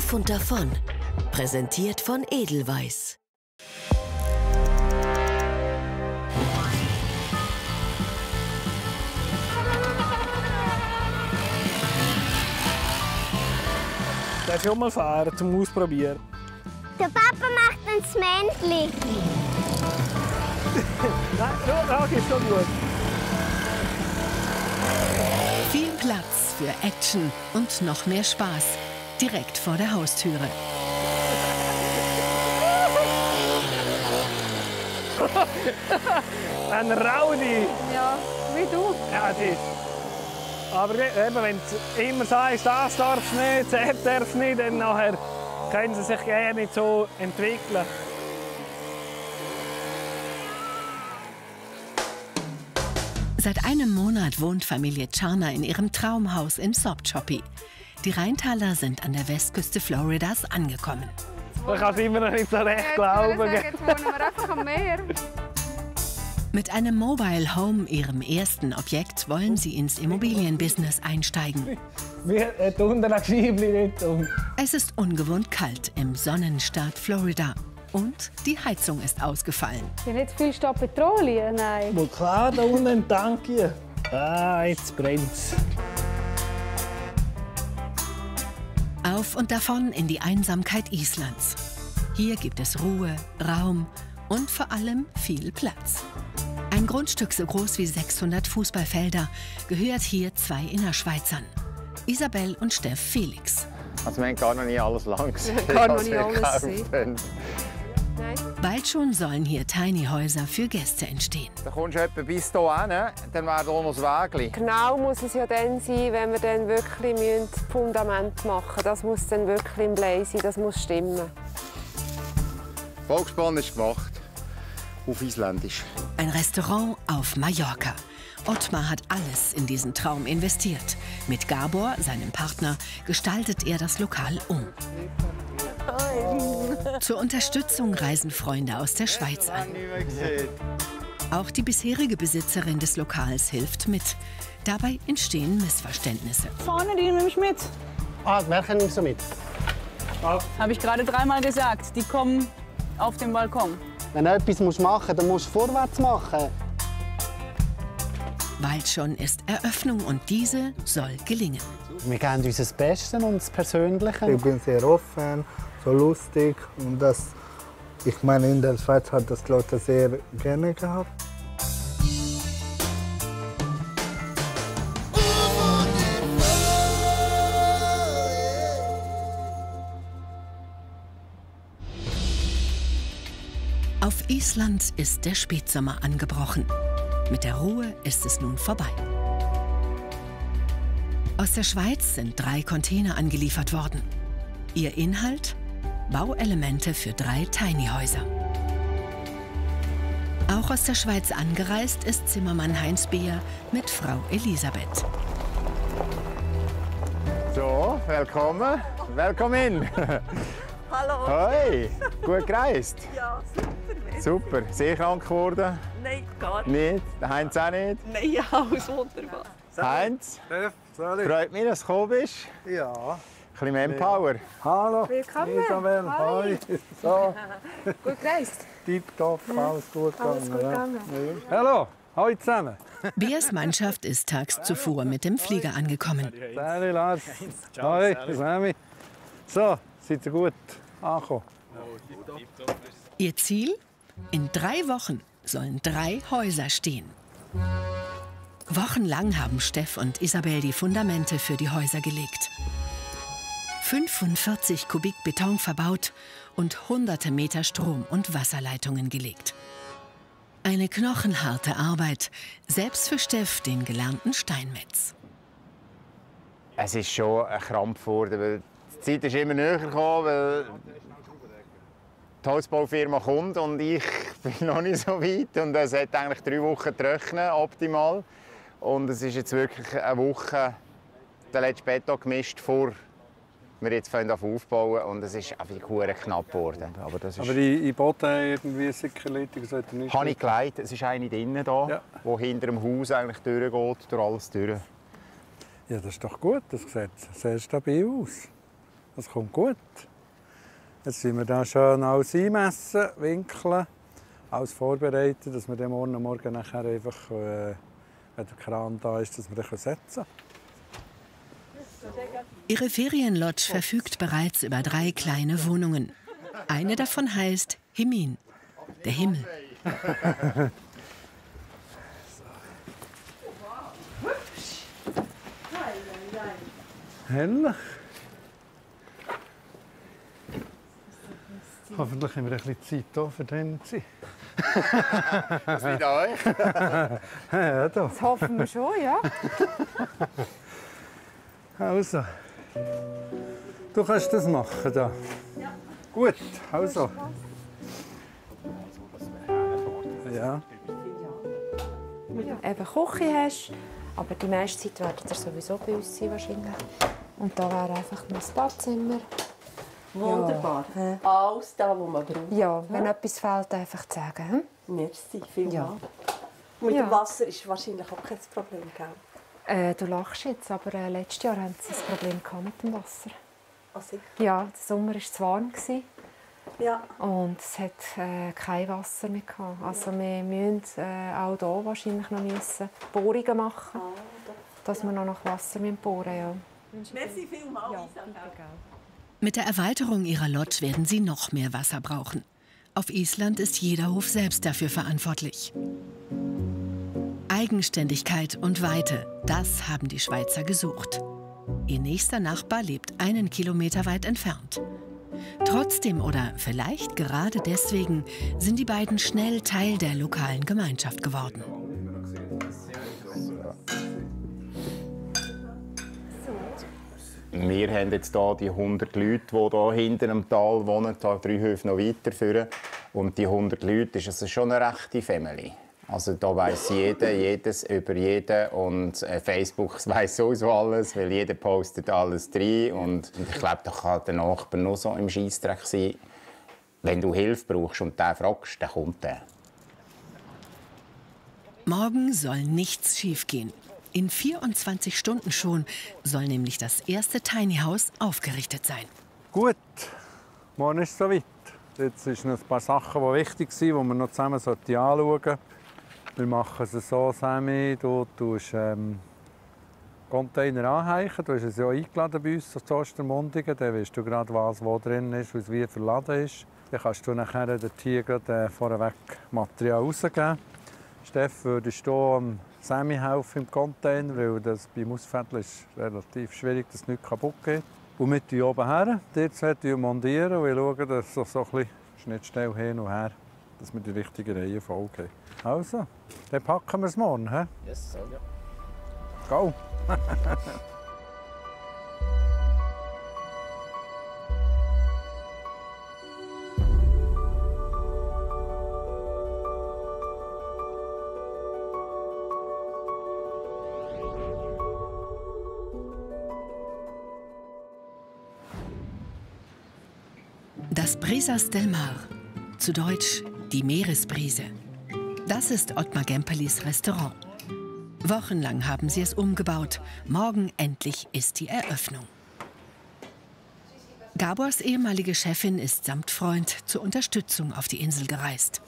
Auf und davon. Präsentiert von Edelweiss. Das ist schon mal fahren, zum Ausprobieren. Der Papa macht ein Männchen. Nein, das ist schon gut. Viel Platz für Action und noch mehr Spaß. Direkt vor der Haustüre. Ein Raudi. Ja, wie du. Ja, das ist. Aber eben, wenn du immer sagst, das darfst du nicht, das darfst du nicht, dann nachher können sie sich gerne nicht so entwickeln. Seit einem Monat wohnt Familie Czarna in ihrem Traumhaus in Sopchoppy. Die Rheintaler sind an der Westküste Floridas angekommen. Ich kann es immer noch nicht so recht glauben. Jetzt wohnen wir einfach am Meer. Mit einem Mobile Home, ihrem ersten Objekt, wollen sie ins Immobilienbusiness einsteigen. Wir tun den Schiebli nicht um. Es ist ungewohnt kalt im Sonnenstaat Florida. Und die Heizung ist ausgefallen. Hier nicht viel Stadt Petrolien, nein. Wohl klar, da unten ein Tank hier. Ah, jetzt brennt's. Auf und davon in die Einsamkeit Islands. Hier gibt es Ruhe, Raum und vor allem viel Platz. Ein Grundstück so groß wie 600 Fußballfelder gehört hier zwei Innerschweizern, Isabel und Steff Felix. Also wir haben gar noch nie alles lang gesehen. Gar noch nie alles gesehen. Bald schon sollen hier Tiny-Häuser für Gäste entstehen. Da kommst du etwa bis hierhin, dann wäre hier noch das Wägli. Genau muss es ja dann sein, wenn wir dann wirklich das Fundament machen müssen. Das muss dann wirklich im Blei sein, das muss stimmen. Volksbahn ist gemacht. Auf Isländisch. Ein Restaurant auf Mallorca. Ottmar hat alles in diesen Traum investiert. Mit Gabor, seinem Partner, gestaltet er das Lokal um. Zur Unterstützung reisen Freunde aus der Schweiz an. Auch die bisherige Besitzerin des Lokals hilft mit. Dabei entstehen Missverständnisse. Vorne, die nehme ich mit. Ah, wer nimmst du mit? Habe ich gerade dreimal gesagt. Die kommen auf den Balkon. Wenn du etwas machen musst, dann musst du vorwärts machen. Bald schon ist Eröffnung und diese soll gelingen. Wir geben uns das Beste und das Persönliche. Ich bin sehr offen, so lustig und das, ich meine, in der Schweiz hat das Leute sehr gerne gehabt. Auf Island ist der Spätsommer angebrochen. Mit der Ruhe ist es nun vorbei. Aus der Schweiz sind 3 Container angeliefert worden. Ihr Inhalt? Bauelemente für 3 Tiny-Häuser. Auch aus der Schweiz angereist ist Zimmermann Heinz Beer mit Frau Elisabeth. So, willkommen. Willkommen. Hallo. Hoi, gut gereist? Ja, super. Super. Sehr krank geworden? Nein, gar nicht. Nicht? Der Heinz auch nicht? Nein, ja, alles wunderbar. Heinz, freut mich, dass du gekommen bist. Ja. Ein bisschen Manpower. Hallo. Willkommen. Isabel, hi. So, Gut gereist. tipptopp, alles gut gegangen. Alles gut gegangen. Ja. Hallo, hallo zusammen. Beers Mannschaft ist tags zuvor mit dem Flieger angekommen. Salut Lars. Hi, Sammy. So, seid ihr gut angekommen? Ihr Ziel? In 3 Wochen sollen 3 Häuser stehen. Wochenlang haben Steff und Isabel die Fundamente für die Häuser gelegt. 45 Kubik Beton verbaut und hunderte Meter Strom- und Wasserleitungen gelegt. Eine knochenharte Arbeit, selbst für Steff, den gelernten Steinmetz. Es ist schon ein Krampf geworden, weil die Zeit ist immer näher gekommen, weil die Holzbaufirma kommt und ich bin noch nicht so weit. Und es hat eigentlich 3 Wochen trocknen, optimal. Und es ist jetzt wirklich eine Woche der letzte Beton gemischt, bevor wir jetzt aufbauen. Und es ist einfach knapp geworden. Aber in Boden irgendwie Sickerleitung sollte nicht. habe ich geleitet. Es ist eine drinnen da, Ja. die hinter dem Haus eigentlich durchgeht, durch alles durch. Ja, das ist doch gut. Das sieht sehr stabil aus. Das kommt gut. Jetzt sind wir da schön alles einmessen, winkeln, alles vorbereitet, dass wir dann morgen nachher einfach, wenn der Kran da ist, dass wir den setzen können. Ihre Ferienlodge verfügt bereits über 3 kleine Wohnungen. Eine davon heißt Himin, der Himmel. Herrlich. Hoffentlich haben wir ein bisschen Zeit hier, für drinnen zu sein. Was mit euch? Ja, da. Das hoffen wir schon, ja. Also, du kannst das machen da. Ja. Gut, also. Ja. Eben Küche hast, aber die meiste Zeit werdet ihr sowieso bei uns sein wahrscheinlich. Und da wäre einfach noch das Badzimmer. Wunderbar. Ja. Alles da, was man braucht. Ja, wenn etwas fehlt, einfach zu sagen. Hm? Merci, vielmals. Ja. Mit Ja. dem Wasser ist wahrscheinlich auch kein Problem, gell? Du lachst jetzt, aber letztes Jahr hatten sie ein Problem mit dem Wasser. Ah, sicher? Ja, der Sommer war zu warm. Ja. Und es hat kein Wasser mehr gehabt. Also wir müssen auch hier wahrscheinlich noch Bohrungen machen, dass wir noch nach Wasser bohren müssen. Ja. Merci vielmals, ja, Mit der Erweiterung ihrer Lodge werden sie noch mehr Wasser brauchen. Auf Island ist jeder Hof selbst dafür verantwortlich. Eigenständigkeit und Weite, das haben die Schweizer gesucht. Ihr nächster Nachbar lebt 1 Kilometer weit entfernt. Trotzdem oder vielleicht gerade deswegen sind die beiden schnell Teil der lokalen Gemeinschaft geworden. Wir haben jetzt hier die 100 Leute, die hier hinten im Tal wohnen, hier 3 Höfe noch weiterführen. Und die 100 Leute ist also schon eine rechte Family. Also da weiss jeder, jedes über jeden und Facebook weiss sowieso alles, weil jeder postet alles rein. Und ich glaube, da kann der Nachbar nur so im Scheissdreck sein. Wenn du Hilfe brauchst und den fragst, dann kommt der. Morgen soll nichts schiefgehen. In 24 Stunden schon soll nämlich das erste Tiny House aufgerichtet sein. Gut, morgen ist es soweit. Jetzt sind noch ein paar Sachen, die wichtig sind, die wir noch zusammen anschauen sollten. Wir machen es so, Sammy, du tust Container anheichen. Du hast es ja eingeladen bei uns zu Ostermundigen. Dann weißt du gerade, was wo drin ist, was wie verladen ist. Dann kannst du nachher dort vorweg Material rausgeben. Steff, würdest du am Sammy helfen im Container, weil das beim Ausfädeln ist relativ schwierig, dass es nicht kaputt geht. Und mit hier oben her, die zwei montieren und wir schauen, dass so ein bisschen Schnittstelle hin und her, dass wir die richtige Reihenfolge haben. Also, dann packen wir es morgen. He? Yes, so, ja. Go! Das Brisas del Mar, zu Deutsch die Meeresbrise. Das ist Ottmar Gemperlis Restaurant. Wochenlang haben sie es umgebaut. Morgen endlich ist die Eröffnung. Gabors ehemalige Chefin ist samt Freund zur Unterstützung auf die Insel gereist.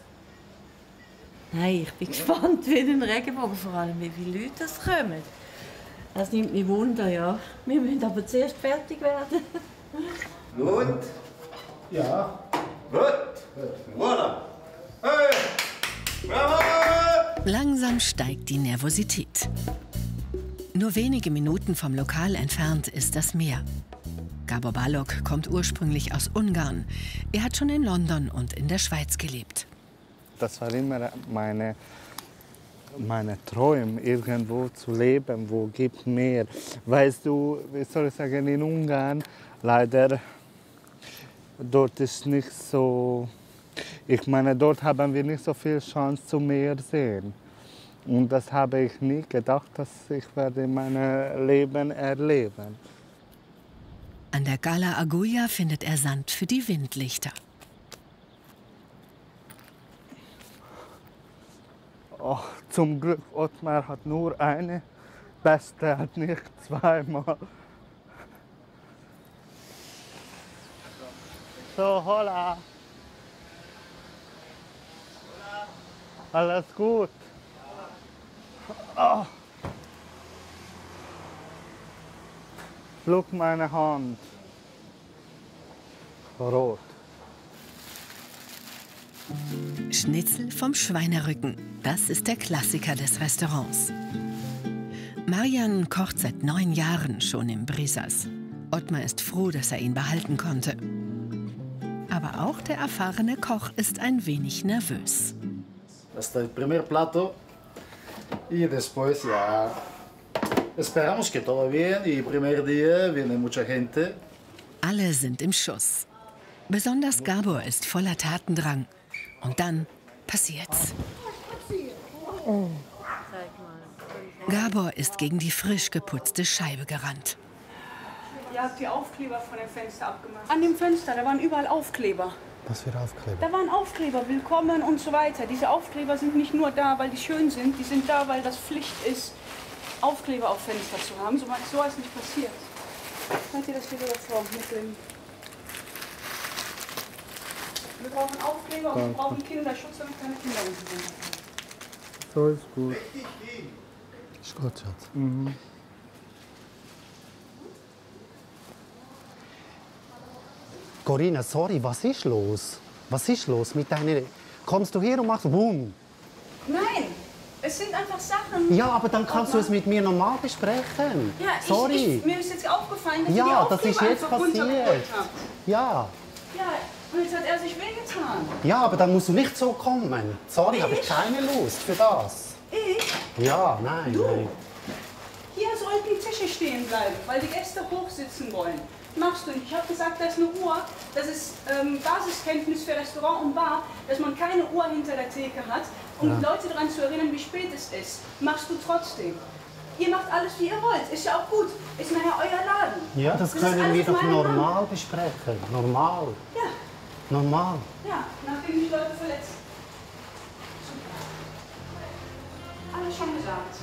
Nein, ich bin gespannt wie den Regenbogen, vor allem wie viele Leute das kommen. Das nimmt mich Wunder, ja. Wir müssen aber zuerst fertig werden. Gut? Ja. Gut. Voilà. Hey. Bravo! Langsam steigt die Nervosität. Nur wenige Minuten vom Lokal entfernt ist das Meer. Gabor Balog kommt ursprünglich aus Ungarn. Er hat schon in London und in der Schweiz gelebt. Das war immer meine Träume, irgendwo zu leben, wo gibt mehr. Weißt du, wie soll ich sagen, in Ungarn leider dort ist nicht so. Ich meine, dort haben wir nicht so viel Chance zum Meer sehen. Und das habe ich nie gedacht, dass ich werde in meinem Leben erleben. An der Gala Aguja findet er Sand für die Windlichter. Oh, zum Glück, Ottmar hat nur eine. Beste hat nicht zweimal. So, hola. Alles gut? Oh. Schau meine Hand. Rot. Schnitzel vom Schweinerücken, das ist der Klassiker des Restaurants. Marian kocht seit 9 Jahren schon im Brisas. Ottmar ist froh, dass er ihn behalten konnte. Aber auch der erfahrene Koch ist ein wenig nervös. Este es el primer plato y después ya esperamos que todo bien y el primer día viene mucha gente. Alle sind im Schuss. Besonders Gabor ist voller Tatendrang. Und dann passiert's. Gabor ist gegen die frisch geputzte Scheibe gerannt. Ihr habt die Aufkleber von dem Fenster abgemacht. An dem Fenster, da waren überall Aufkleber. Was für Aufkleber? Da waren Aufkleber, willkommen und so weiter. Diese Aufkleber sind nicht nur da, weil die schön sind, die sind da, weil das Pflicht ist, Aufkleber auf Fenster zu haben. So ist nicht passiert. Seht ihr das wieder davor mit dem... Wir brauchen Aufkleber und wir brauchen Kinderschutz, damit keine Kinder unten sind. So ist gut. Ist gut, Schatz. Mhm. Corinna, sorry, was ist los? Was ist los mit deiner... Kommst du her und machst Boom? Nein, es sind einfach Sachen... Ja, aber dann kannst du es mit mir normal besprechen. Ja, sorry. mir ist jetzt aufgefallen, dass ja, ihr die Aufkleber das ist jetzt einfach runtergeholt habt. Ja. Ja, und jetzt hat er sich wehgetan. Ja, aber dann musst du nicht so kommen. Sorry, habe ich keine Lust für das. Ich? Ja, nein, Du? nein. Hier sollten Tische stehen bleiben, weil die Gäste hochsitzen wollen. Machst du nicht. Ich habe gesagt, da ist eine Uhr, das ist Basiskenntnis für Restaurant und Bar, dass man keine Uhr hinter der Theke hat, um Leute daran zu erinnern, wie spät es ist. Machst du trotzdem. Ihr macht alles, wie ihr wollt. Ist ja auch gut. Ist nachher euer Laden. Ja, das können wir doch normal besprechen. Normal. Ja. Normal. Ja, nachdem sich Leute verletzt. Super. Alles schon gesagt.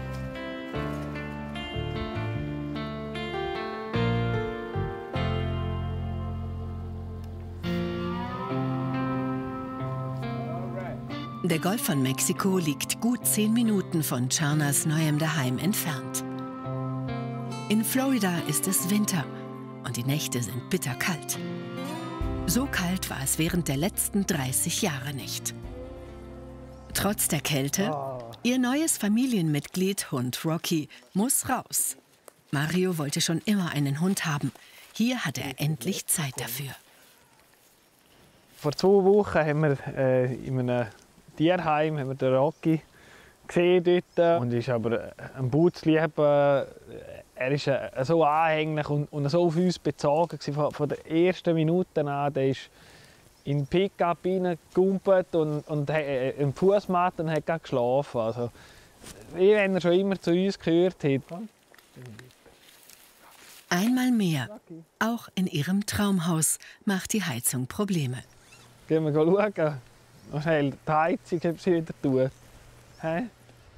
Der Golf von Mexiko liegt gut 10 Minuten von Charnas neuem Daheim entfernt. In Florida ist es Winter und die Nächte sind bitterkalt. So kalt war es während der letzten 30 Jahre nicht. Trotz der Kälte, ihr neues Familienmitglied, Hund Rocky, muss raus. Mario wollte schon immer einen Hund haben. Hier hat er endlich Zeit dafür. Vor 2 Wochen haben wir in einem Tierheim haben wir den Rocky gesehen dort. Und ist aber ein Bootsliebhaber. Er ist so anhänglich und so auf uns bezogen von den ersten Minuten an. Der ist in den Pickup reingekumpelt und im Fußmatte und hat geschlafen. Also, wie wenn er schon immer zu uns gehört hat. Einmal mehr, auch in ihrem Traumhaus, macht die Heizung Probleme. Gehen wir schauen. Noch schnell die Heizung, ob sie wieder tut. Hey?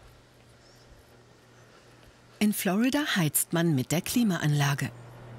In Florida heizt man mit der Klimaanlage.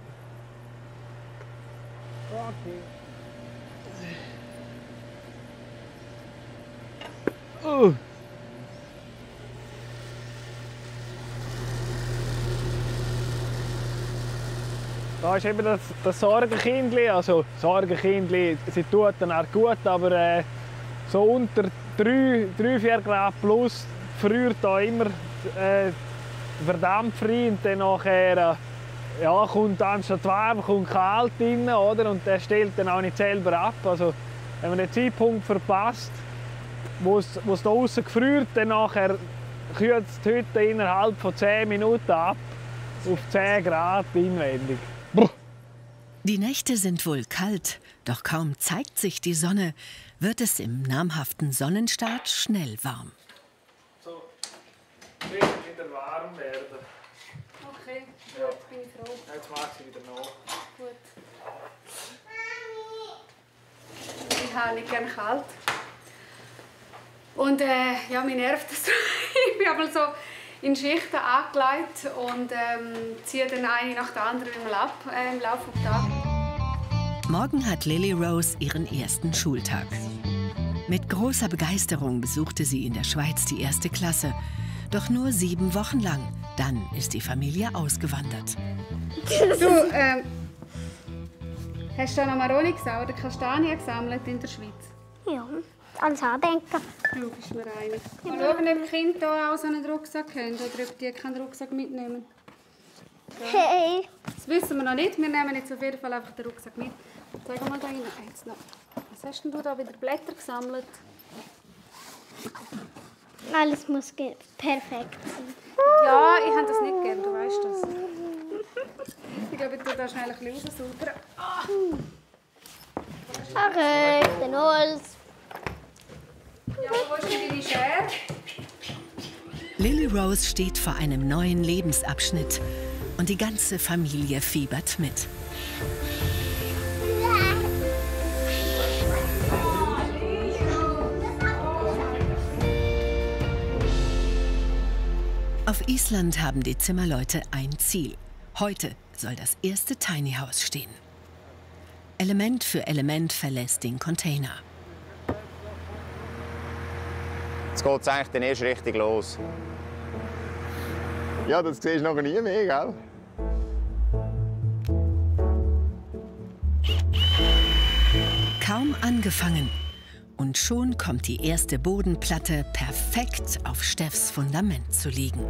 Da ist eben das Sorgenkindli. Also Sorgenkindli, sie tut dann auch gut, aber so unter 3-4 Grad plus friert da immer verdammt frei und dann nachher kommt anstatt warm kommt kalt rein, oder? Und der stellt dann auch nicht selber ab. Also wenn man den Zeitpunkt verpasst, wo es da draußen gefriert, dann nachher kühlt die Hütte innerhalb von 10 Minuten ab auf 10 Grad inwendig. Die Nächte sind wohl kalt, doch kaum zeigt sich die Sonne, wird es im namhaften Sonnenstaat schnell warm. So, wieder warm werden. Okay, gut, bin ich froh. Jetzt macht sie wieder nach. Gut. Ich habe nicht gerne kalt. Und ja, mich nervt das. Ich bin aber so in Schichten angelegt und ziehe dann eine nach der anderen im Laufe des Tages. Morgen hat Lily Rose ihren ersten Schultag. Mit großer Begeisterung besuchte sie in der Schweiz die 1. Klasse. Doch nur 7 Wochen lang. Dann ist die Familie ausgewandert. Du, hast du noch Maroni oder Kastanien gesammelt in der Schweiz? Ja, als Andenken. Du bist mir einig. Mal schauen, ob die Kinder hier auch so einen Rucksack haben oder ob die keinen Rucksack mitnehmen. Ja. Hey! Das wissen wir noch nicht. Wir nehmen jetzt auf jeden Fall einfach den Rucksack mit. Sag mal da rein. Jetzt noch. Was hast denn du da wieder Blätter gesammelt? Alles muss perfekt sein. Ja, ich habe das nicht gern, du weißt das. Ich glaube, ich tue da schnell ein bisschen raussaubern. Okay, den Holz. Ja, wo ist denn deine Schere? Lily Rose steht vor einem neuen Lebensabschnitt und die ganze Familie fiebert mit. Auf Island haben die Zimmerleute ein Ziel. Heute soll das erste Tiny House stehen. Element für Element verlässt den Container. Jetzt geht es eigentlich dann erst richtig los. Ja, das siehst du noch nie mehr, gell? Kaum angefangen. Und schon kommt die erste Bodenplatte perfekt auf Steffs Fundament zu liegen.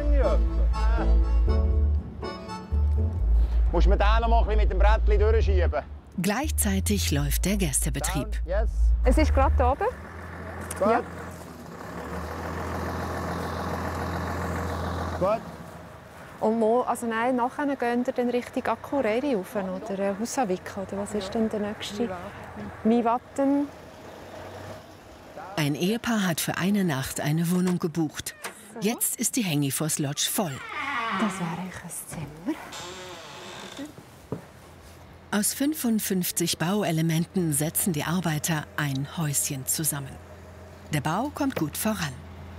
Muss man den noch mal ein bisschen mit dem Brettchen durchschieben? Gleichzeitig läuft der Gästebetrieb. Yes. Es ist gerade da oben. Gut. Ja. Gut. Und nachher gehen wir dann Richtung Akureyri rauf oder Husavik, oder was ist denn der nächste? Mývatn. Ein Ehepaar hat für eine Nacht eine Wohnung gebucht. Jetzt ist die Hengifos Lodge voll. Das wäre ein Zimmer. Aus 55 Bauelementen setzen die Arbeiter ein Häuschen zusammen. Der Bau kommt gut voran.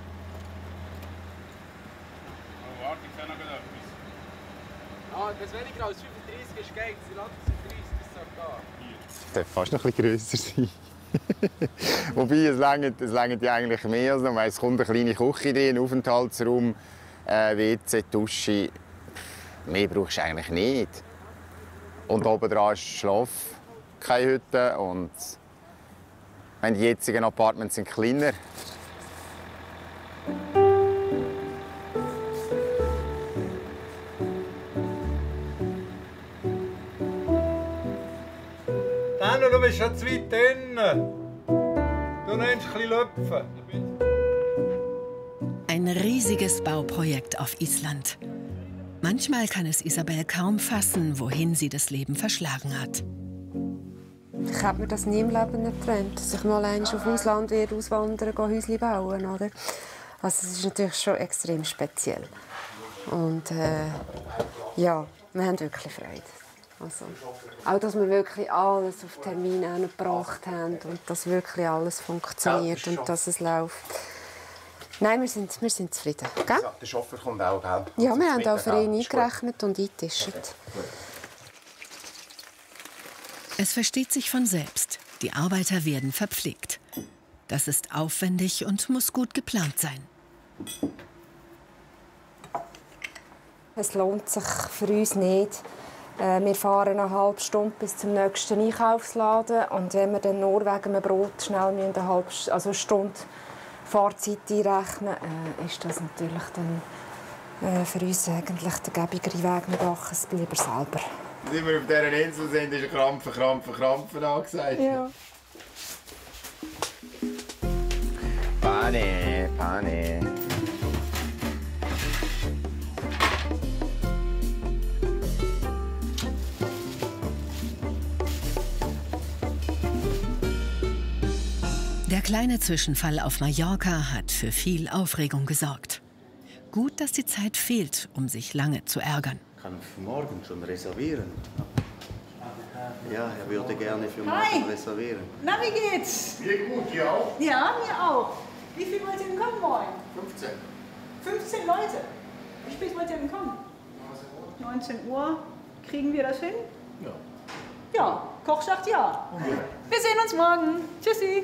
Wenn es weniger als 35 ist, geht es. Die 30 bis Es darf fast noch ein bisschen grösser sein. Wobei, es reicht ja eigentlich mehr. Also, es kommt eine kleine Küche drin, ein Aufenthaltsraum, WC, Dusche. Mehr brauchst du eigentlich nicht. Und oben dran ist Schlaf, keine Hütte. Und die jetzigen Apartments sind kleiner. Daniel, du bist schon zu weit drin. Du nimmst ein bisschen Löpfen. Ein riesiges Bauprojekt auf Island. Manchmal kann es Isabel kaum fassen, wohin sie das Leben verschlagen hat. Ich habe mir das nie im Leben nicht geträumt, dass ich mal einmal auf Ausland werde auswandern, Häuschen bauen, oder? Also es ist natürlich schon extrem speziell. Und ja, wir haben wirklich Freude. Also, auch, dass wir wirklich alles auf Termin gebracht haben und dass wirklich alles funktioniert und dass es läuft. Nein, wir sind zufrieden. Gell? Der Chauffeur kommt auch, gell? Ja, wir haben auch für ihn eingerechnet und eingetischt. Es versteht sich von selbst. Die Arbeiter werden verpflegt. Das ist aufwendig und muss gut geplant sein. Es lohnt sich für uns nicht. Wir fahren eine halbe Stunde bis zum nächsten Einkaufsladen. Und wenn wir dann nur wegen einem Brot schnell eine Stunde Fahrzeit einrechnen, ist das natürlich dann für uns eigentlich der gäbigere Weg. Wir machen es lieber selber. Seit wir auf dieser Insel sind, ist Krampfen angesagt. Ja. Pane. Der kleine Zwischenfall auf Mallorca hat für viel Aufregung gesorgt. Gut, dass die Zeit fehlt, um sich lange zu ärgern. Kann für morgen schon reservieren. Ja, er würde gerne für morgen reservieren. Na, wie geht's? Mir gut, dir auch? Ja, mir auch. Wie viel wollt ihr denn kommen wollen? 15. 15 Leute? Wie spät wollt ihr denn kommen? 19 Uhr. Kriegen wir das hin? Ja. Ja, Koch sagt ja. Wir sehen uns morgen. Tschüssi.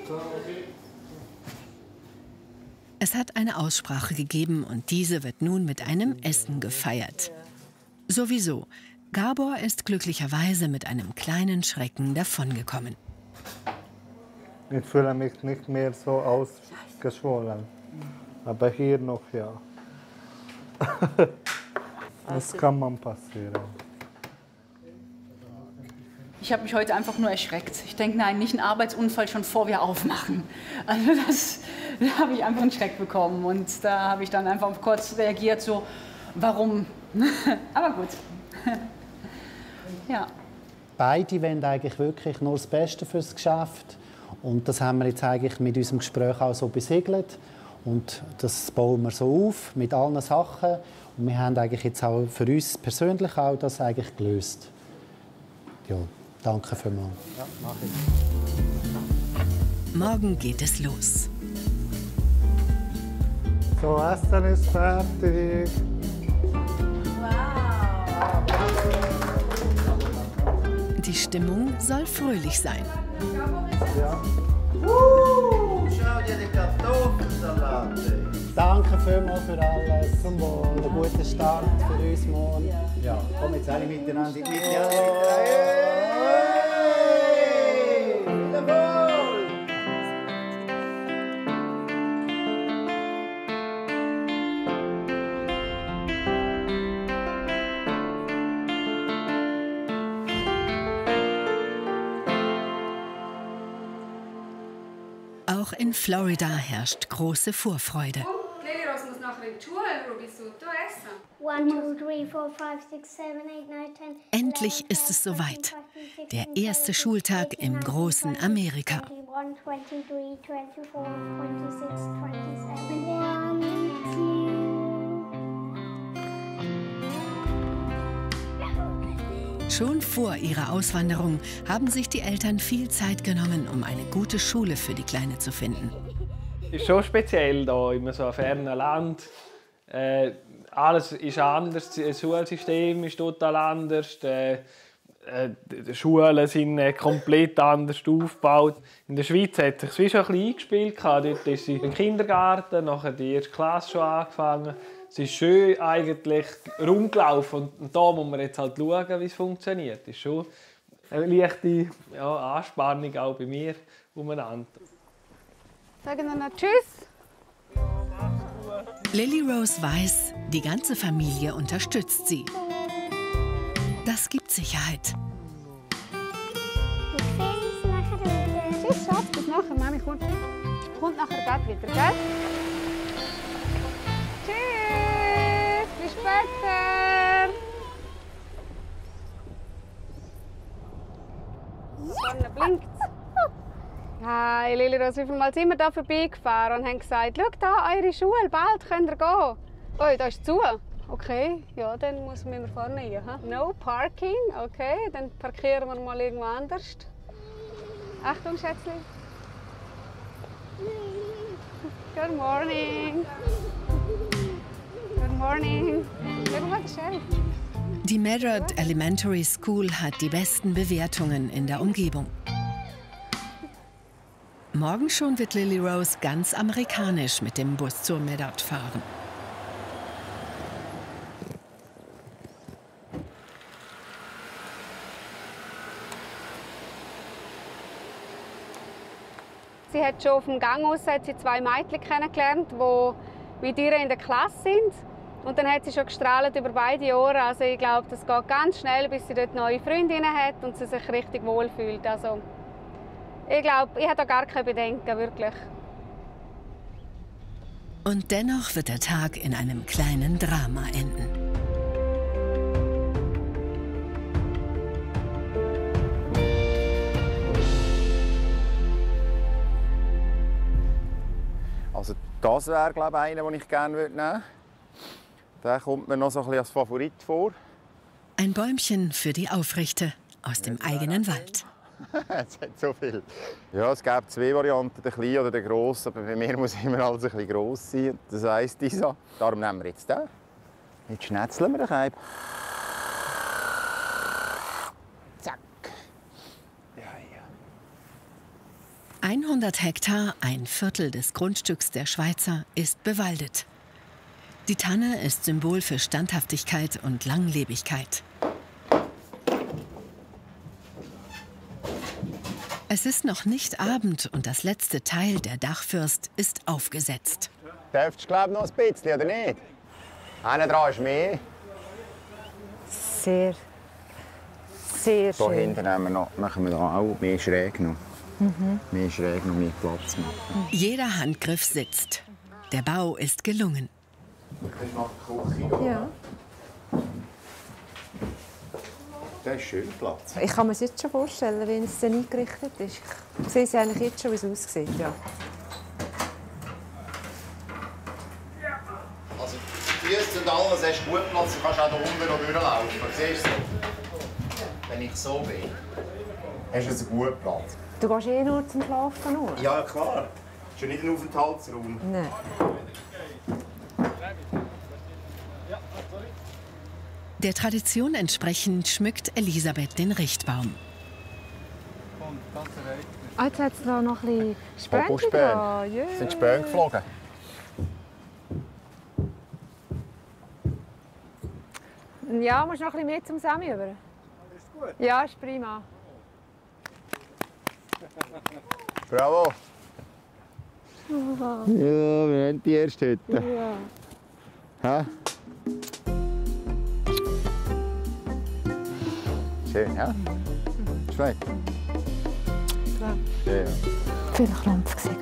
Es hat eine Aussprache gegeben und diese wird nun mit einem Essen gefeiert. Sowieso, Gabor ist glücklicherweise mit einem kleinen Schrecken davongekommen. Ich fühle mich nicht mehr so ausgeschwollen. Aber hier noch ja. Das kann man passieren. Ich habe mich heute einfach nur erschreckt. Ich denke, nein, nicht ein Arbeitsunfall schon vor wir aufmachen. Also da habe ich einfach einen Schreck bekommen. Und da habe ich dann einfach kurz reagiert, so, warum? Aber gut. Ja. Beide wollen eigentlich wirklich nur das Beste fürs Geschäft. Und das haben wir jetzt eigentlich mit unserem Gespräch auch so besiegelt. Und das bauen wir so auf, mit allen Sachen. Und wir haben eigentlich jetzt auch für uns persönlich auch das eigentlich gelöst. Ja, danke vielmals. Ja, mach ich. Morgen geht es los. So, Essen ist fertig. Die Stimmung soll fröhlich sein. Ja. Schau dir den Kartoffelsalat an. Danke vielmals für alles und einen guten Start für uns morgen. Ja, komm jetzt alle miteinander in die Mitte. Auch in Florida herrscht große Vorfreude. Lili Rose muss nachher in die Schule, Ruby, so, du essen. 1, 2, 3, 4, 5, 6, 7, 8, 9, 10. Endlich ist es soweit. Der erste Schultag im großen Amerika. 21, 22, 23, 24, 26, 27. Schon vor ihrer Auswanderung haben sich die Eltern viel Zeit genommen, um eine gute Schule für die Kleine zu finden. Es ist schon speziell hier in so einem fernen Land. Alles ist anders, das Schulsystem ist total anders. Die Schulen sind komplett anders aufgebaut. In der Schweiz hat es sich schon ein bisschen eingespielt. Dort ist sie im Kindergarten, nachher die erste Klasse schon angefangen. Es ist schön eigentlich rumgelaufen und da muss man jetzt halt schauen, wie es funktioniert. Es ist schon eine leichte Anspannung auch bei mir umeinander. Sagen wir noch Tschüss. Lily Rose weiß, die ganze Familie unterstützt sie. Das gibt Sicherheit. Tschüss, Schatz, bis nachher. Mami kommt nachher grad wieder, gell? Tschüss, bis später. Die Sonne blinkt. Hi, Lili Rose, wie viele Mal sind wir da vorbeigefahren und haben gesagt, schau da, eure Schule, bald könnt ihr gehen. Oh, da ist zu. Okay, ja, dann müssen wir vorne rein. No parking, okay, dann parkieren wir mal irgendwo anders. Achtung, Schätzchen. Good morning. Good morning. Schau mal, das Schild. Die Merritt Elementary School hat die besten Bewertungen in der Umgebung. Morgen schon wird Lily Rose ganz amerikanisch mit dem Bus zur Merritt fahren. Sie hat schon auf dem Gang raus hat sie 2 Mädchen kennengelernt, die mit ihr in der Klasse sind. Und dann hat sie schon gestrahlt über beide Jahre. Also ich glaube, das geht ganz schnell, bis sie dort neue Freundinnen hat und sie sich richtig wohlfühlt. Also ich glaube, ich habe da gar keine Bedenken, wirklich. Und dennoch wird der Tag in einem kleinen Drama enden. Also das wäre, glaube ich, einer, den ich gerne nehmen würde. Der kommt mir noch so ein bisschen als Favorit vor. Ein Bäumchen für die Aufrichte aus dem eigenen Wald. Es hat so viel. Ja, es gibt 2 Varianten, der kleine oder der grosse. Aber bei mir muss immer alles ein bisschen gross sein. Das heisst dieser. Darum nehmen wir jetzt den. Jetzt schnetzeln wir den Keib. Zack. 100 Hektar, ein Viertel des Grundstücks der Schweizer, ist bewaldet. Die Tanne ist Symbol für Standhaftigkeit und Langlebigkeit. Es ist noch nicht Abend und das letzte Teil der Dachfirst ist aufgesetzt. Darfst du, glaube ich, noch ein bisschen, oder nicht? Einer dran ist mehr. Sehr, sehr schön. Hier hinten machen wir da auch mehr schräg noch. Mehr schräg noch, mehr Platz machen. Jeder Handgriff sitzt. Der Bau ist gelungen. Ja. Das ist schön Platz. Ich kann mir es jetzt schon vorstellen, wie es dann eingerichtet ist. Ich sehe es eigentlich jetzt schon, wie es aussieht. Ja. Also, die Füße und alles hast du gut Platz, du kannst auch da unten noch durchlaufen. Siehst du? Wenn ich so bin, hast du einen guten Platz. Du gehst eh nur zum Schlafen nur? Ja, klar. Das ist ja nicht ein Aufenthaltsraum. Nein. Der Tradition entsprechend schmückt Elisabeth den Richtbaum. Jetzt hat es da noch ein bisschen Späne dran. Yeah. Sind Späne geflogen? Ja, musst noch ein bisschen mehr zum Sammy über. Ist gut? Ja, ist prima. Bravo! Ja, wir haben die erste Hütte. Ja. Hä? Schön, ja? Schwein? Ja, ja. Viel Krampf gesehen.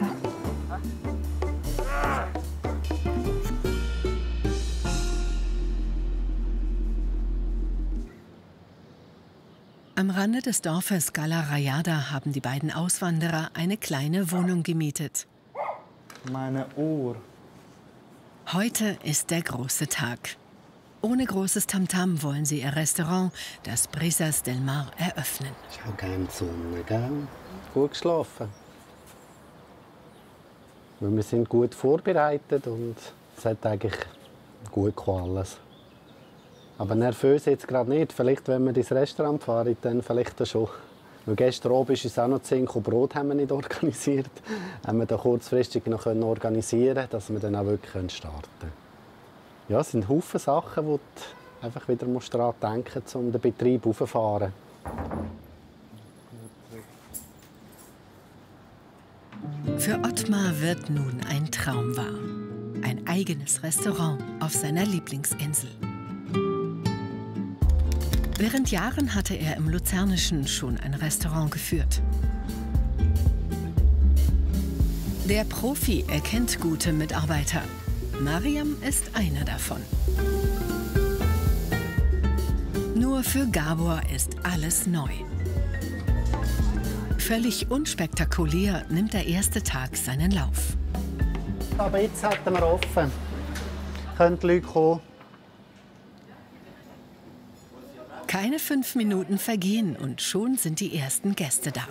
Am Rande des Dorfes Gala Rajada haben die beiden Auswanderer eine kleine Wohnung gemietet. Meine Uhr. Heute ist der große Tag. Ohne großes Tamtam wollen sie ihr Restaurant, das Brisas del Mar, eröffnen. Ich habe gerne die Sonne, gell? Gut geschlafen. Wir sind gut vorbereitet und es hat eigentlich gut alles. Aber nervös jetzt gerade nicht. Vielleicht, wenn wir ins Restaurant fahren, dann vielleicht schon. Weil gestern Abend ist es auch noch 10 Brot haben wir nicht organisiert. Haben wir da kurzfristig noch organisieren, dass wir dann auch wirklich starten können. Ja, es sind Haufen Sachen, wo du einfach wieder daran denken musst, um den Betrieb hochzufahren. Für Ottmar wird nun ein Traum wahr. Ein eigenes Restaurant auf seiner Lieblingsinsel. Während Jahren hatte er im Luzernischen schon ein Restaurant geführt. Der Profi erkennt gute Mitarbeiter. Mariam ist einer davon. Nur für Gabor ist alles neu. Völlig unspektakulär nimmt der erste Tag seinen Lauf. Aber jetzt hätten wir offen. Können die Leute kommen? Keine 5 Minuten vergehen und schon sind die ersten Gäste da.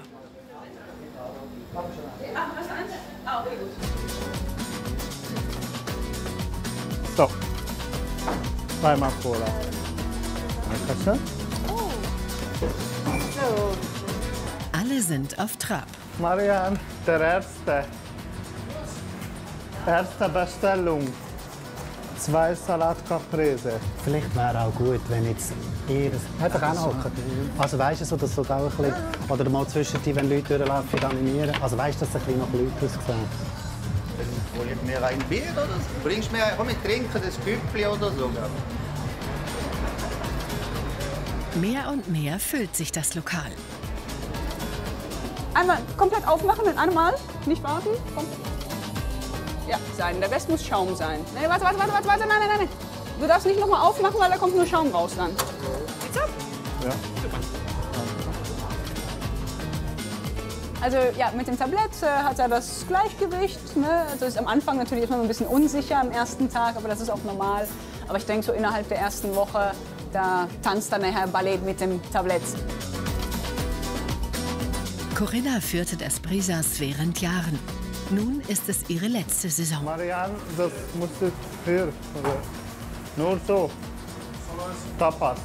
So. Zweimal Cola. Dankeschön. So. Alle sind auf Trab. Marian, der erste Bestellung. 2 Salat Caprese. Vielleicht wäre auch gut, wenn jetzt ihr einfach anhocken. Also weißt du, so, dass so auch ein bisschen, oder mal zwischen die, wenn Leute durchlaufen, animieren. Also weißt du, dass ein bisschen nach Leuten aussehen. Hol ich mir ein Bier oder so? Bringst du mir komm, ich trinke das Küppli oder so? Mehr und mehr füllt sich das Lokal. Einmal komplett aufmachen und einmal, nicht warten. Komm. Ja, sein. Der Rest muss Schaum sein. Nee, warte, nein. Du darfst nicht nochmal aufmachen, weil da kommt nur Schaum raus dann. Geht's ab? Ja. Also ja, mit dem Tablett hat er das Gleichgewicht. Ne? Also ist am Anfang natürlich immer ein bisschen unsicher am ersten Tag, aber das ist auch normal. Aber ich denke, so innerhalb der ersten Woche, da tanzt dann nachher Ballett mit dem Tablett. Corinna führte das Brisas während Jahren. Nun ist es ihre letzte Saison. Marian, das musst du hier. Nur so. Tapas.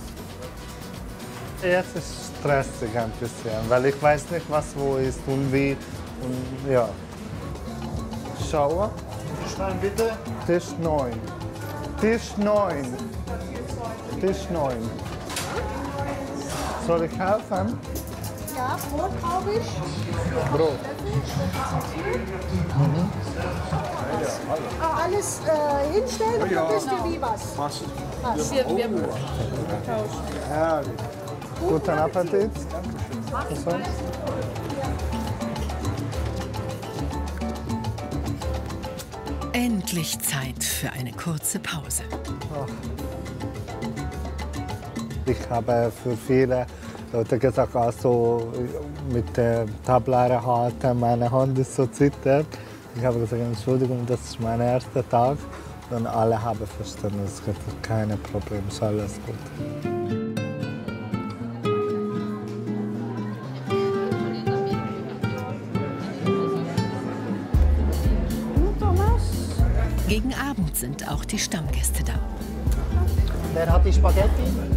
Jetzt ist stressig ein bisschen, weil ich weiß nicht, was wo ist und wie. Und ja. Schauen. Stein bitte. Tisch 9. Tisch 9. Tisch 9. Soll ich helfen? Ja, Brot brauche ich. Brot. Alles hinstellen oder wisst ihr wie was? Passt. Passt. Herrlich. Guten Appetit. Endlich Zeit für eine kurze Pause. Ich habe für viele Leute gesagt, also mit der tabularen Harte, meine Hand ist so zittert. Ich habe gesagt, Entschuldigung, das ist mein erster Tag. Und alle haben verstanden, es gibt keine Probleme, ist alles gut. Gegen Abend sind auch die Stammgäste da. Wer hat die Spaghetti?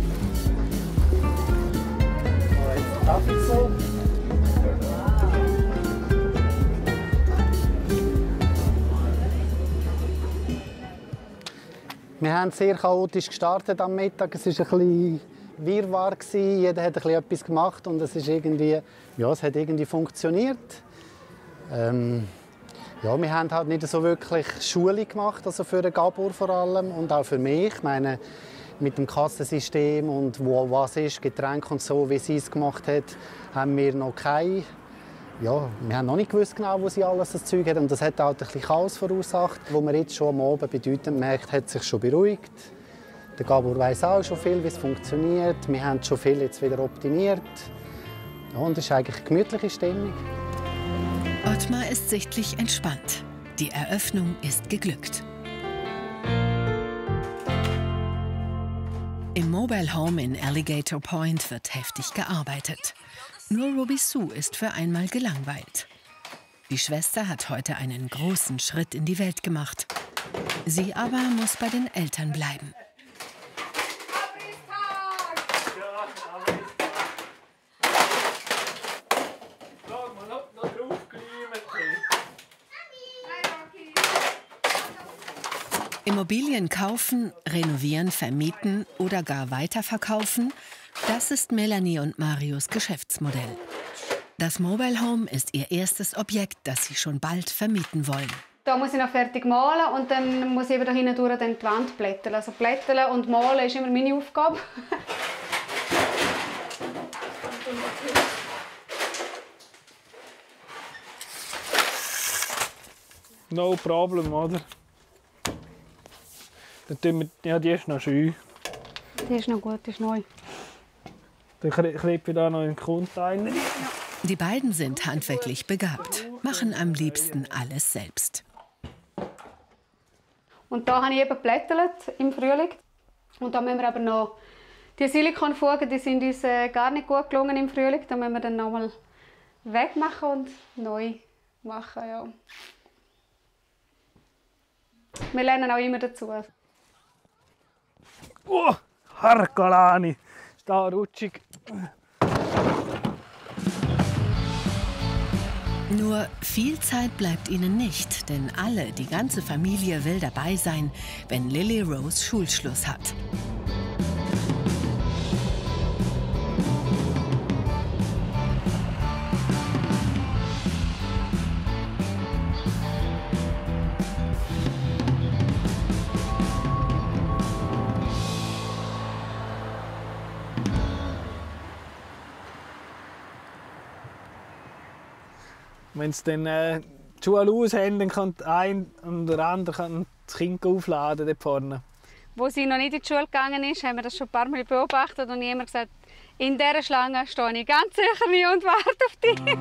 Darf ich so? Wir haben sehr chaotisch gestartet am Mittag. Es war ein bisschen Wirrwarr. Jeder hat etwas gemacht und es hat irgendwie funktioniert. Ja, wir haben halt nicht so wirklich Schule gemacht, also für den Gabor vor allem und auch für mich. Ich meine, mit dem Kassensystem und wo was ist, Getränk und so, wie sie es gemacht hat, haben wir noch keine. Ja, wir haben noch nicht gewusst genau, wo sie alles das Zeug hat und das hat halt ein bisschen Chaos verursacht. Wo man jetzt schon am Abend bedeutend merkt, hat sich schon beruhigt. Der Gabor weiss auch schon viel, wie es funktioniert. Wir haben schon viel jetzt wieder optimiert. Ja, und es ist eigentlich eine gemütliche Stimmung. Ottmar ist sichtlich entspannt. Die Eröffnung ist geglückt. Im Mobile Home in Alligator Point wird heftig gearbeitet. Nur Ruby Sue ist für einmal gelangweilt. Die Schwester hat heute einen großen Schritt in die Welt gemacht. Sie aber muss bei den Eltern bleiben. Immobilien kaufen, renovieren, vermieten oder gar weiterverkaufen, das ist Melanie und Marius Geschäftsmodell. Das Mobile Home ist ihr erstes Objekt, das sie schon bald vermieten wollen. Da muss ich noch fertig malen und dann muss ich eben da hinten durch die Wand blättern. Also blättern und malen ist immer meine Aufgabe. No problem, oder? Ja, die ist noch schön. Die ist noch gut, die ist neu. Dann klebe ich da noch einen Container. Die beiden sind handwerklich begabt, machen am liebsten alles selbst. Und da habe ich eben geblättert im Frühling. Und da müssen wir aber noch die Silikonfugen, die sind uns gar nicht gut gelungen im Frühling. Da müssen wir dann noch mal wegmachen und neu machen. Ja. Wir lernen auch immer dazu. Oh, Harkalani, ist da rutschig. Nur viel Zeit bleibt ihnen nicht, denn die ganze Familie will dabei sein, wenn Lily Rose Schulschluss hat. Wenn sie dann die Schule aus haben, dann kann ein und der andere kann das Kind aufladen dort vorne. Als sie noch nicht in die Schule gegangen ist, haben wir das schon ein paar Mal beobachtet und ich habe gesagt, in dieser Schlange stehe ich ganz sicher nicht und warte auf dich.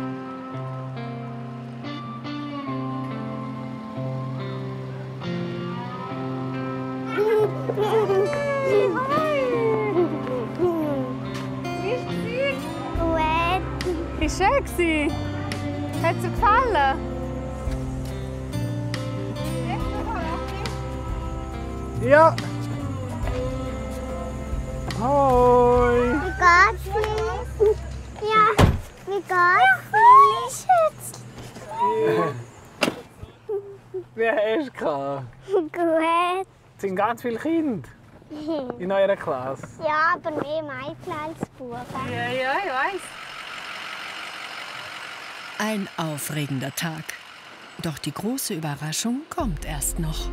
Wie war es? Hat es dir gefallen? Ja. Hoi. Wie geht's, Lili? Ja, wie geht's, Lili? Gut. Es sind ganz viele Kinder in eurer Klasse. Ja, aber mehr Mädchen als Buben. Ja, ich weiß. Ein aufregender Tag. Doch die große Überraschung kommt erst noch.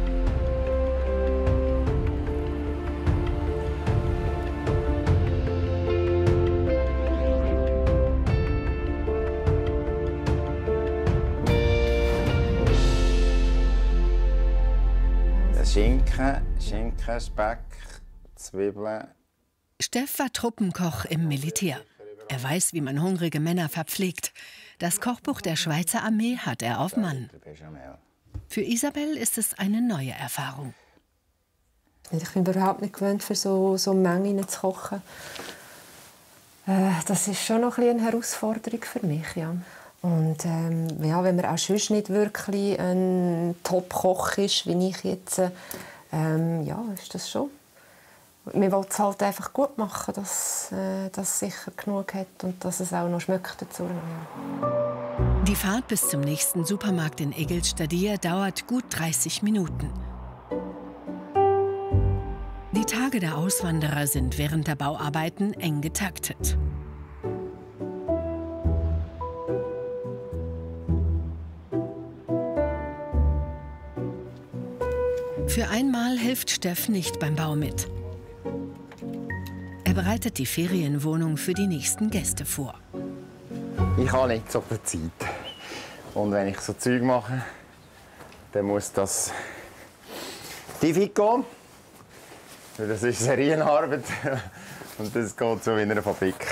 Schinken, Speck, Zwiebeln. Steff war Truppenkoch im Militär. Er weiß, wie man hungrige Männer verpflegt. Das Kochbuch der Schweizer Armee hat er auf Mann. Für Isabel ist es eine neue Erfahrung. Ich bin überhaupt nicht gewöhnt, für so Mengen zu kochen. Das ist schon noch eine Herausforderung für mich. Ja. Und ja, wenn man auch sonst nicht wirklich ein Top-Koch ist, wie ich jetzt, ja, ist das schon. Man will es halt einfach gut machen, dass es sicher genug hat und dass es auch noch schmeckt dazu. Ja. Die Fahrt bis zum nächsten Supermarkt in Eggelstadier dauert gut 30 Minuten. Die Tage der Auswanderer sind während der Bauarbeiten eng getaktet. Für einmal hilft Steff nicht beim Bau mit. Er bereitet die Ferienwohnung für die nächsten Gäste vor. Ich habe nicht so viel Zeit. Und wenn ich so Zeug mache, dann muss das tief gehen. Das ist Serienarbeit und das geht so wie in einer Fabrik.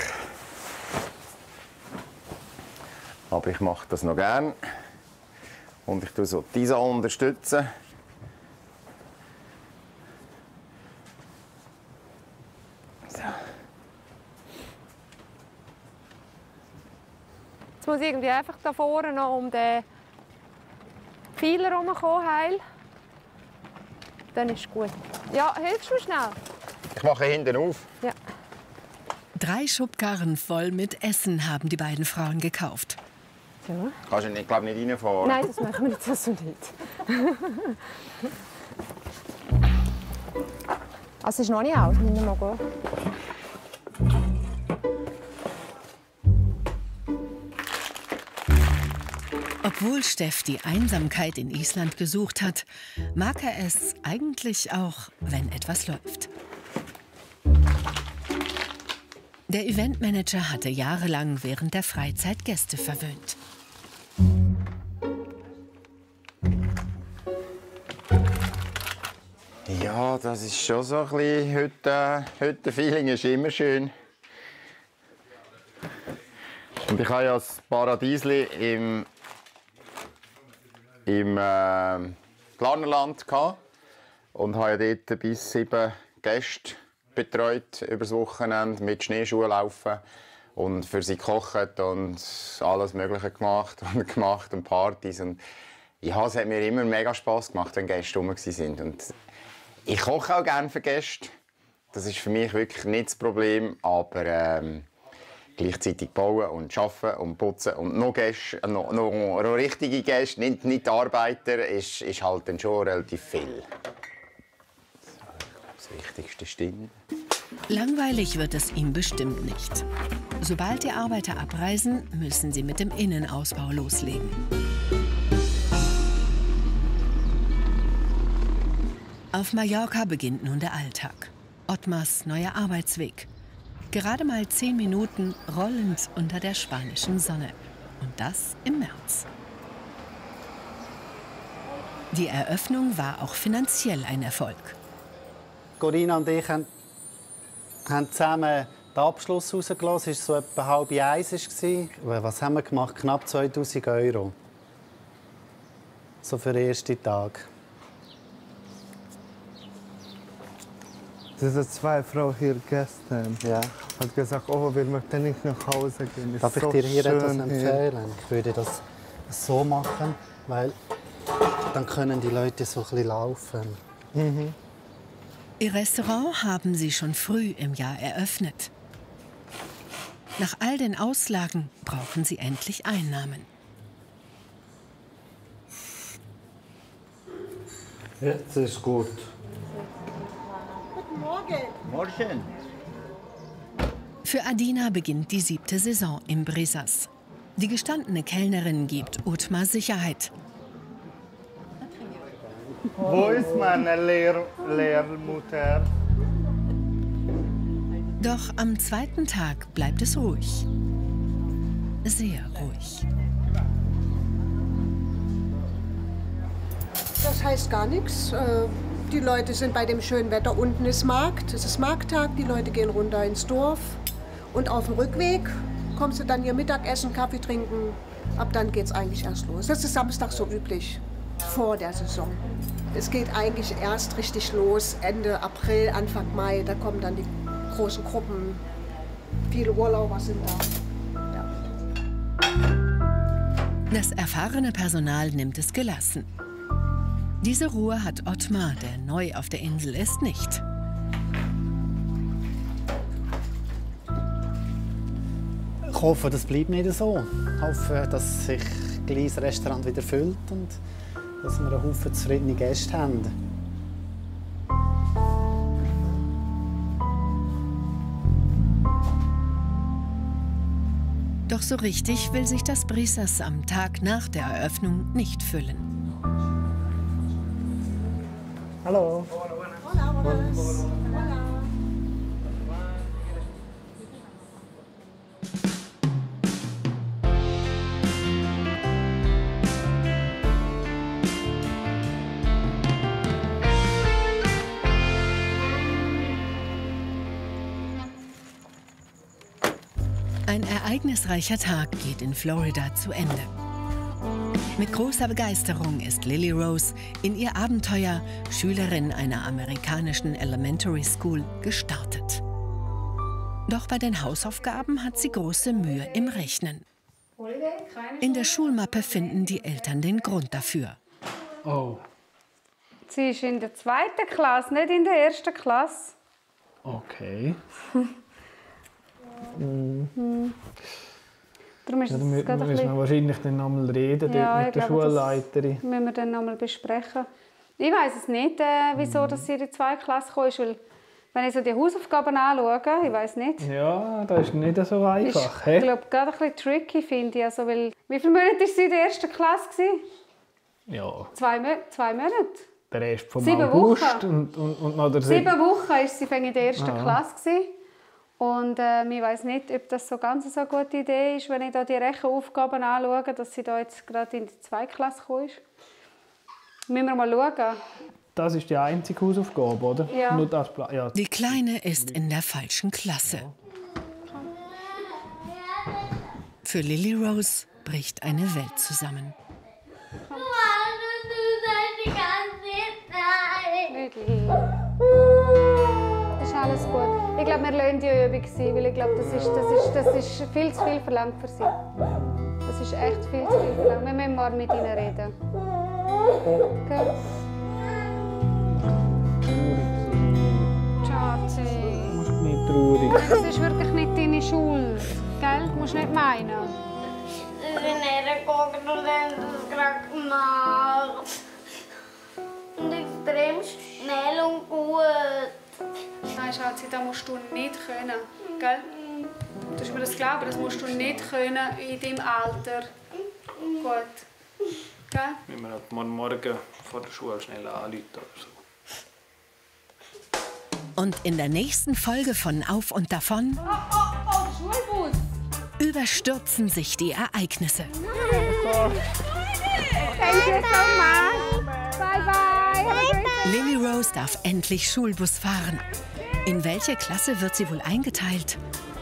Aber ich mache das noch gern. Und ich tue so diese unterstützen. Jetzt muss ich irgendwie einfach da vorne noch um den Pfeiler herumkommen, heil. Dann ist es gut. Ja, hilfst du mir schnell? Ich mache hinten auf. Ja. 3 Schubkarren voll mit Essen haben die beiden Frauen gekauft. Ja. Kannst du, glaube nicht reinfahren? Nein, das machen wir jetzt so nicht. Also, es ist noch nicht aus, müssen wir mal gehen. Obwohl Steff die Einsamkeit in Island gesucht hat, mag er es eigentlich auch, wenn etwas läuft. Der Eventmanager hatte jahrelang während der Freizeit Gäste verwöhnt. Ja, das ist schon so ein bisschen Hütte-Feeling ist immer schön. Und ich habe ja das Paradiesli im Glarnerland und habe ja dort bis 7 Gäste betreut über das Wochenende mit Schneeschuhlaufen und für sie gekocht und alles Mögliche gemacht und Partys. Und ja, es hat mir immer mega Spass gemacht, wenn Gäste rum waren. Und ich koche auch gerne für Gäste. Das ist für mich wirklich nicht das Problem, aber gleichzeitig bauen und arbeiten und putzen und noch Gäste, noch richtige Gäste, nicht Arbeiter, ist halt dann schon relativ viel. Das Wichtigste stimmt. Langweilig wird es ihm bestimmt nicht. Sobald die Arbeiter abreisen, müssen sie mit dem Innenausbau loslegen. Auf Mallorca beginnt nun der Alltag. Ottmars neuer Arbeitsweg. Gerade mal 10 Minuten rollend unter der spanischen Sonne. Und das im März. Die Eröffnung war auch finanziell ein Erfolg. Corinna und ich haben zusammen den Abschluss rausgelassen. Es war so etwa 12:30. Was haben wir gemacht? Knapp 2000 €. So für den ersten Tag. Diese 2 Frauen hier gestern hat gesagt, oh, wir möchten nicht nach Hause gehen. Darf ich dir hier etwas empfehlen? Ich würde das so machen, weil dann können die Leute so ein bisschen laufen. Mhm. Ihr Restaurant haben sie schon früh im Jahr eröffnet. Nach all den Auslagen brauchen sie endlich Einnahmen. Jetzt ist gut. Guten Morgen. Morgen. Für Adina beginnt die 7. Saison im Brisas. Die gestandene Kellnerin gibt Othmar Sicherheit. Wo ist meine Lehrmutter? Doch am 2. Tag bleibt es ruhig. Sehr ruhig. Das heißt gar nichts. Die Leute sind bei dem schönen Wetter. Unten ist Markt, es ist Markttag. Die Leute gehen runter ins Dorf. Und auf dem Rückweg kommst du dann hier Mittagessen, Kaffee trinken. Ab dann geht's eigentlich erst los. Das ist Samstag so üblich, vor der Saison. Es geht eigentlich erst richtig los, Ende April, Anfang Mai. Da kommen dann die großen Gruppen. Viele Urlauber sind da. Ja. Das erfahrene Personal nimmt es gelassen. Diese Ruhe hat Othmar, der neu auf der Insel ist, nicht. Ich hoffe, das bleibt nicht so. Ich hoffe, dass sich gleich das Restaurant wieder füllt und dass wir einen Haufen zufriedene Gäste haben. Doch so richtig will sich das Brisas am Tag nach der Eröffnung nicht füllen. Hallo. Hola, buenas. Ein ereignisreicher Tag geht in Florida zu Ende. Mit großer Begeisterung ist Lily Rose in ihr Abenteuer, Schülerin einer amerikanischen Elementary School, gestartet. Doch bei den Hausaufgaben hat sie große Mühe im Rechnen. In der Schulmappe finden die Eltern den Grund dafür. Oh. Sie ist in der 2. Klasse, nicht in der 1. Klasse. Okay. Darum ist Ja, es dann gerade ein müssen wir bisschen... wahrscheinlich dann noch mal reden Ja, mit der ich glaube, Schulleiterin. Das müssen wir dann noch mal besprechen. Ich weiß es nicht, wieso dass sie in die 2. Klasse gekommen ist. Weil, wenn ich so die Hausaufgaben anschaue, ich weiß nicht. Ja, das ist nicht so einfach. Ich glaube, gerade ein bisschen tricky finde ich. Also, weil, wie viele Monate war sie in der 1. Klasse? Ja. 2 Monate? Der Rest vom 7 August Wochen. und noch der 7 Wochen war sie in der 1. Ah. Klasse gewesen. Und ich weiß nicht, ob das so ganz so eine gute Idee ist, wenn ich da die Rechenaufgaben anschaue, dass sie da jetzt gerade in die 2. Klasse gekommen ist. Müssen wir mal schauen. Das ist die einzige Hausaufgabe, oder? Ja. Nur das ja. Die Kleine ist in der falschen Klasse. Für Lily Rose bricht eine Welt zusammen. Das ist alles gut. Ich glaube, wir lassen die Übung sein, weil ich glaube, das ist viel zu viel verlangt für sie. Das ist echt viel zu viel verlangt. Wir müssen mal mit ihnen reden. Okay. Schatzi. Du musst nicht traurig. Das ist wirklich nicht deine Schuld. Gell? Du musst nicht meinen. Sie sind nicht gegangen und haben das gerade gemacht. Und extrem schnell und gut. Nein, Schatzi, das musst du nicht können. Gell? Du musst mir das glauben, das musst du nicht können in deinem Alter. Gut. Gell? Müssen wir morgen vor der Schule schnell anrufen oder so. Und in der nächsten Folge von Auf und Davon Schulbus! überstürzen sich die Ereignisse. Thank you so much. Bye bye. Lily Rose darf endlich Schulbus fahren. In welche Klasse wird sie wohl eingeteilt?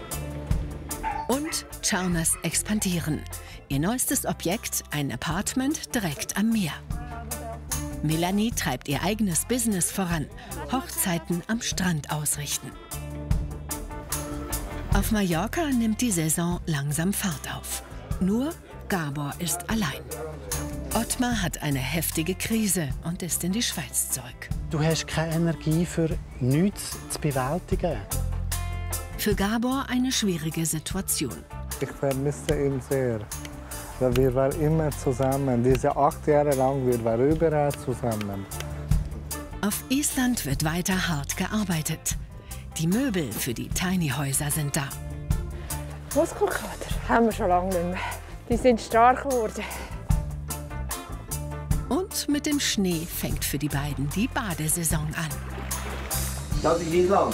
Und Chalmers expandieren. Ihr neuestes Objekt, ein Apartment direkt am Meer. Melanie treibt ihr eigenes Business voran. Hochzeiten am Strand ausrichten. Auf Mallorca nimmt die Saison langsam Fahrt auf. Nur Gabor ist allein. Othmar hat eine heftige Krise und ist in die Schweiz zurück. Du hast keine Energie für nichts zu bewältigen. Für Gabor eine schwierige Situation. Ich vermisse ihn sehr. Wir waren immer zusammen. Diese 8 Jahre lang, wir waren überall zusammen. Auf Island wird weiter hart gearbeitet. Die Möbel für die Tiny-Häuser sind da. Muskelkater haben wir schon lange nicht mehr. Die sind stark geworden. Und mit dem Schnee fängt für die beiden die Badesaison an. Das ist Island.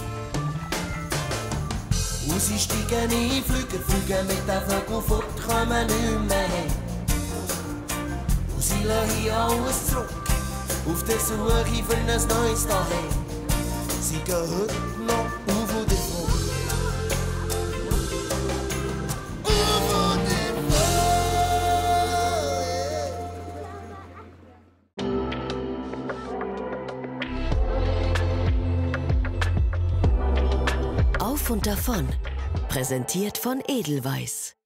Raussteigen in Flüger, fliegen mit den Vögeln fort, kommen nicht mehr heim. Und sie lassen hier alles zurück, auf der Suche für ein neues Daheim. Sie gehen heute noch auf und davon. Auf und davon. Präsentiert von Edelweiss.